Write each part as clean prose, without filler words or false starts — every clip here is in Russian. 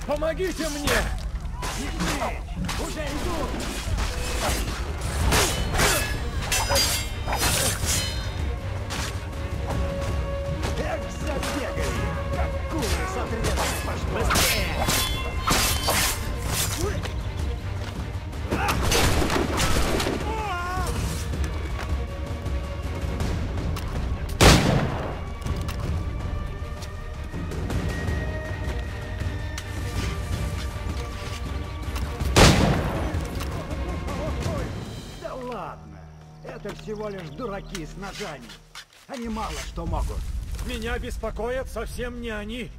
Помогите мне! Уже иду! Эх, забегали! Как куры с отрезом пошли! Быстрее! Да ладно! Это всего лишь дураки с ножами. Они мало что могут. Меня беспокоят совсем не они.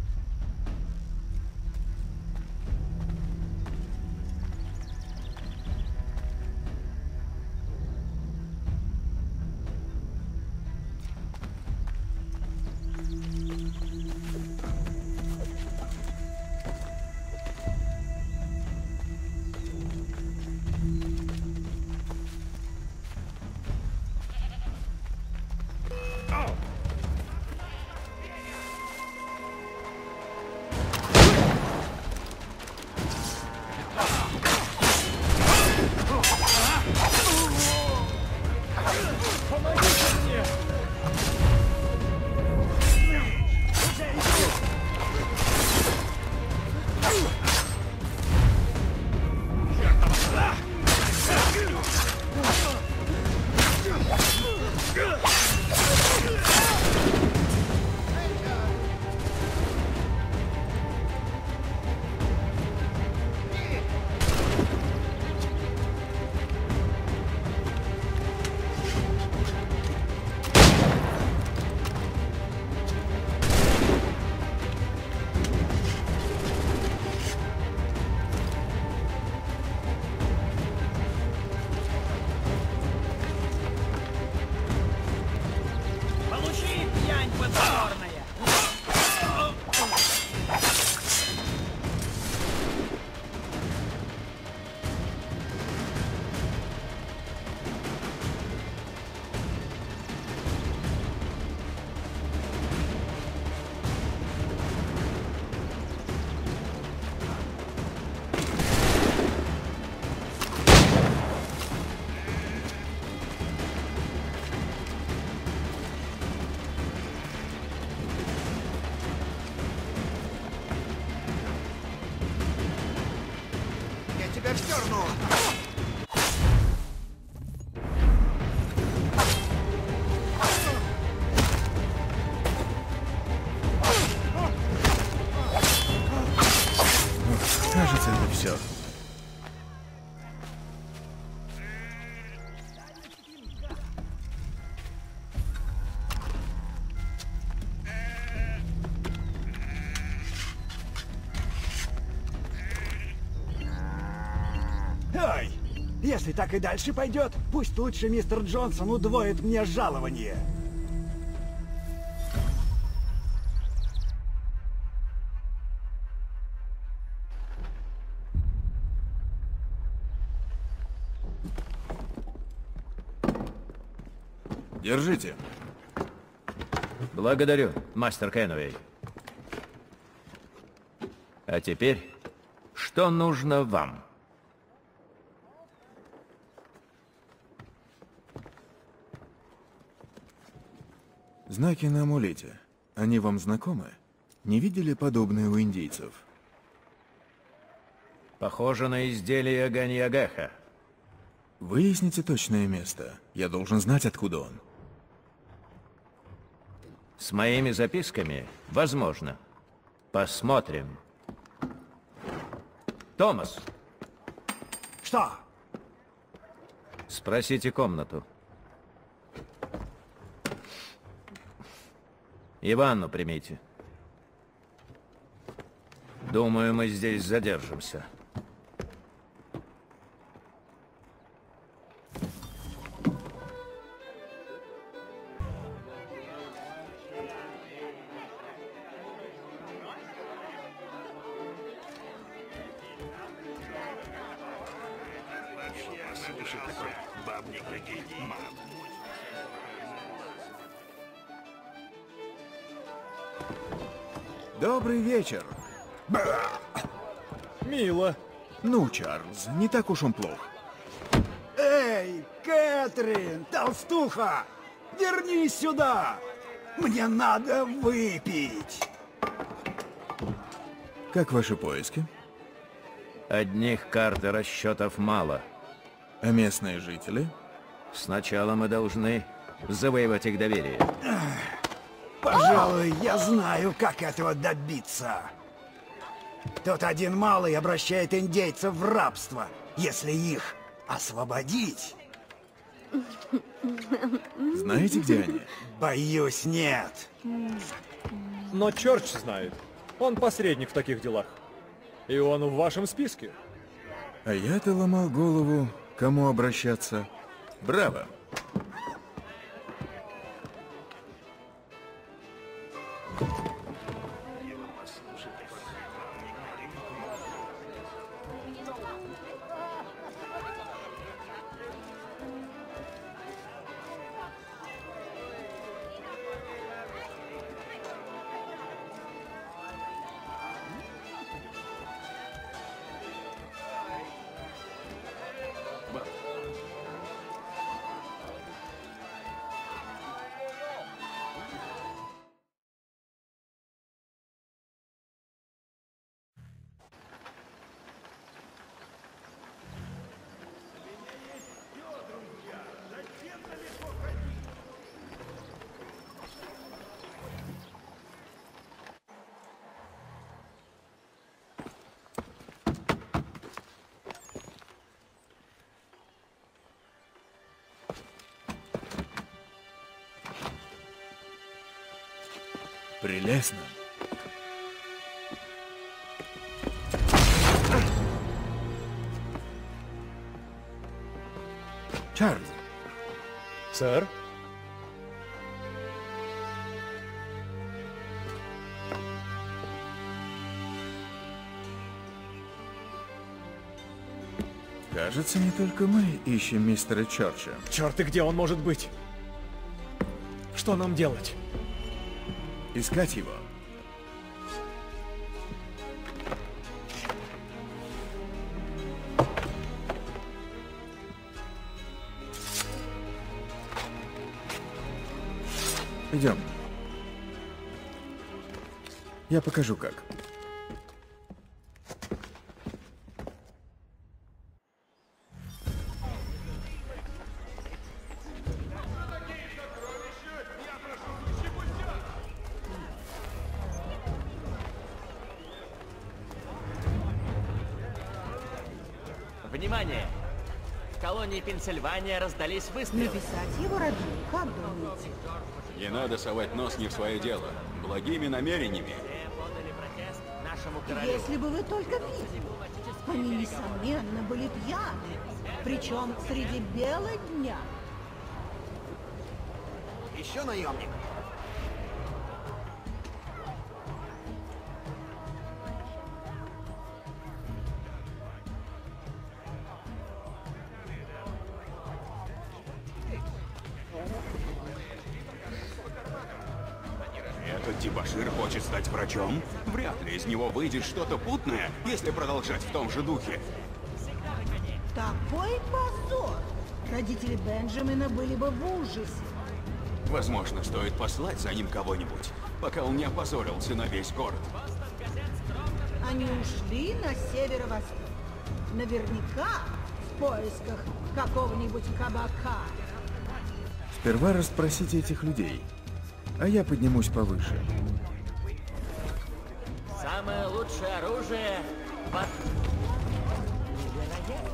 Помогите мне! Получи, пьянь подзорная! Я тебя вздерну! Кажется, это все. Ой! Если так и дальше пойдет, пусть лучше мистер Джонсон удвоит мне жалование. Держите. Благодарю, мастер Кенуэй. А теперь, что нужно вам? Знаки на амулете. Они вам знакомы? Не видели подобные у индейцев? Похоже на изделие Ганьягаха. Выясните точное место. Я должен знать, откуда он. С моими записками? Возможно. Посмотрим. Томас, Что? спросите комнату. И ванну примите. Думаю, мы здесь задержимся. Добрый вечер. Мило. Ну, Чарльз, не так уж он плох. Эй, Кэтрин, толстуха! Вернись сюда! Мне надо выпить! Как ваши поиски? Одних карт и расчетов мало. А местные жители? Сначала мы должны завоевать их доверие. Пожалуй, я знаю, как этого добиться. Тот один малый обращает индейцев в рабство, если их освободить. Знаете, где они? Боюсь, нет. Но Чёрч знает. Он посредник в таких делах. И он в вашем списке. А я-то ломал голову, кому обращаться. Браво! Прелестно. Чарльз, Сэр? кажется, не только мы ищем мистера Чёрча. Черт, и где он может быть? Что нам делать? Искать его. Идем. Я покажу, как. Внимание! В колонии Пенсильвания раздались выстрелы. Написать его родным, как думаете? Не надо совать нос не в свое дело. Благими намерениями. Все подали протест нашему королю. Если бы вы только видели, они, несомненно, были пьяны, причем среди бела дня. Еще наемник. Этот дебошир хочет стать врачом? Вряд ли из него выйдет что-то путное, если продолжать в том же духе. Такой позор! Родители Бенджамина были бы в ужасе. Возможно, стоит послать за ним кого-нибудь, пока он не опозорился на весь город. Они ушли на северо-восток. Наверняка в поисках какого-нибудь кабака. Сперва расспросите этих людей, а я поднимусь повыше. Самое лучшее оружие под... Невероятно.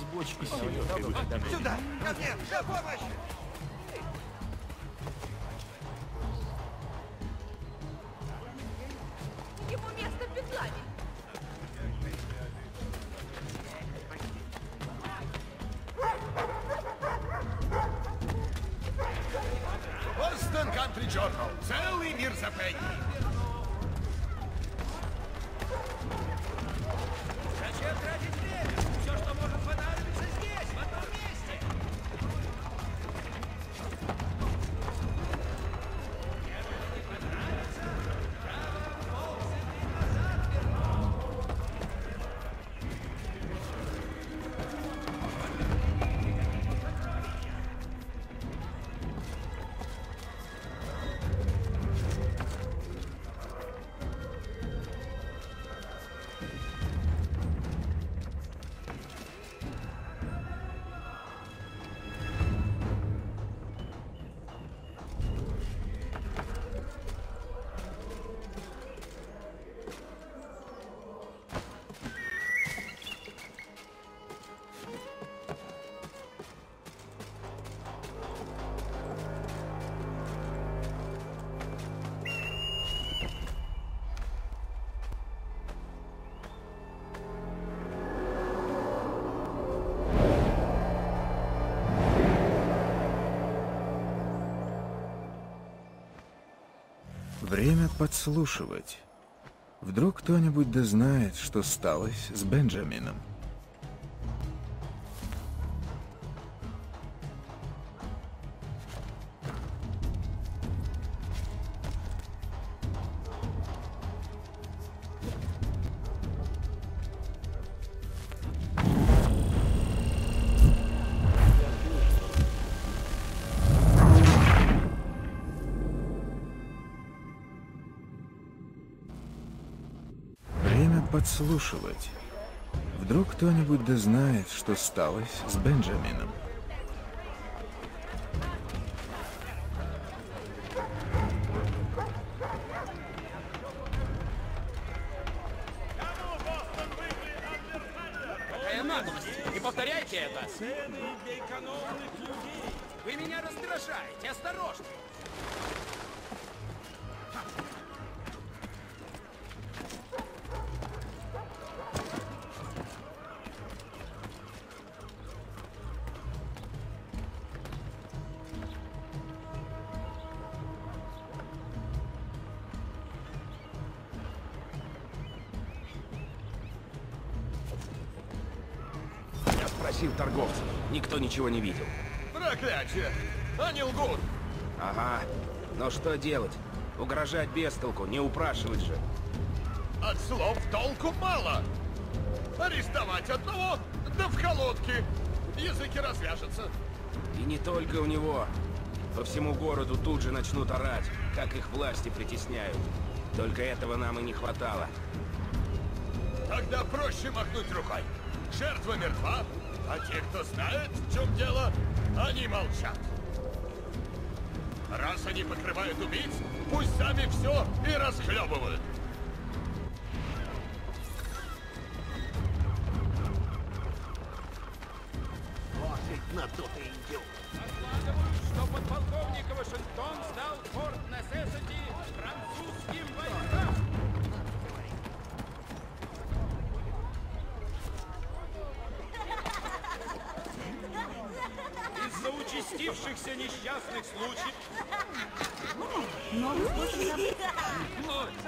Сюда! Ко мне! На помощь! Ему место в бедламе. Бостон Кантри Джорнал. Целый мир за Пенни. Зачем тратить время? Все, что может понадобиться здесь, в одном месте. Время подслушивать. Вдруг кто-нибудь да знает, что сталось с Бенджамином. Подслушивать. Вдруг кто-нибудь да знает, что сталось с Бенджамином. Какая наглость! Не повторяйте это! Вы меня раздражаете! Осторожно! Спросил торговцев. Никто ничего не видел. Проклятие! Они лгут! Ага. Но что делать? Угрожать без толку, не упрашивать же. От слов толку мало. Арестовать одного, да в колодке. Языки развяжутся. И не только у него. По всему городу тут же начнут орать, как их власти притесняют. Только этого нам и не хватало. Тогда проще махнуть рукой. Жертва мертва, а те, кто знает, в чем дело, они молчат. Раз они покрывают убийц, пусть сами все и расхлебывают. Вот ведь надутый индюк. Докладывают, что подполковник Вашингтон сдал Форт Несессити французским войскам. Из-за участившихся несчастных случаев... Новый способ